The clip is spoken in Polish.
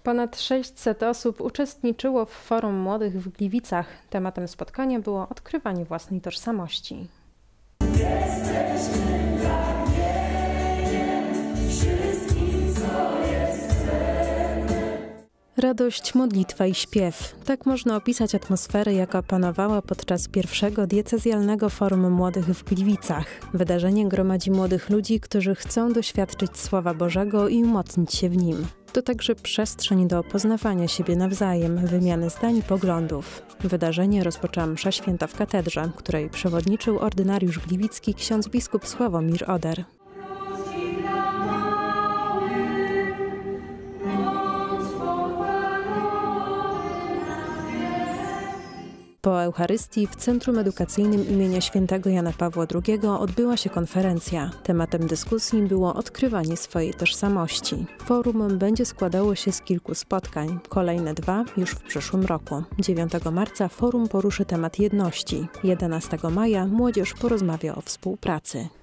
Ponad 600 osób uczestniczyło w Forum Młodych w Gliwicach. Tematem spotkania było odkrywanie własnej tożsamości. Jesteśmy pragnieniem wszystkim, co jest cenne. Radość, modlitwa i śpiew. Tak można opisać atmosferę, jaka panowała podczas pierwszego diecezjalnego Forum Młodych w Gliwicach. Wydarzenie gromadzi młodych ludzi, którzy chcą doświadczyć Słowa Bożego i umocnić się w nim. To także przestrzeń do poznawania siebie nawzajem, wymiany zdań i poglądów. Wydarzenie rozpoczęła msza święta w katedrze, której przewodniczył ordynariusz gliwicki ksiądz biskup Sławomir Oder. Po Eucharystii w Centrum Edukacyjnym imienia Świętego Jana Pawła II odbyła się konferencja. Tematem dyskusji było odkrywanie swojej tożsamości. Forum będzie składało się z kilku spotkań. Kolejne 2 już w przyszłym roku. 9 marca forum poruszy temat jedności. 11 maja młodzież porozmawia o współpracy.